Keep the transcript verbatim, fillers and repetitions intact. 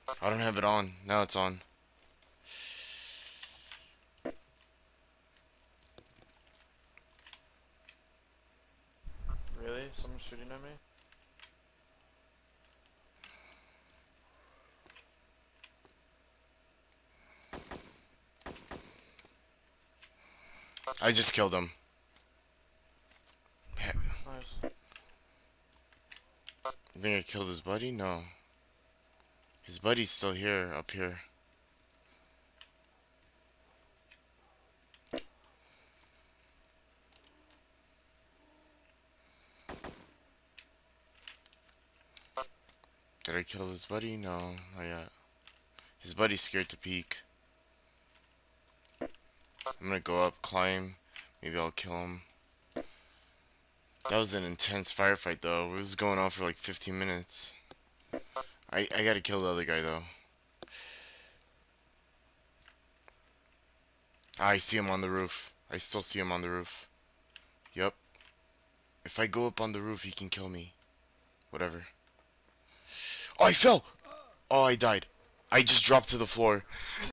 I don't have it on. Now it's on. Really? Someone's shooting at me? I just killed him. Nice. You think I killed his buddy? No. His buddy's still here, up here. Did I kill his buddy? No, not yet. His buddy's scared to peek. I'm gonna go up, climb. Maybe I'll kill him. That was an intense firefight though. It was going on for like fifteen minutes. I, I gotta kill the other guy though. Ah, I see him on the roof. I still see him on the roof. Yup. If I go up on the roof, he can kill me. Whatever. Oh, I fell! Oh, I died. I just dropped to the floor.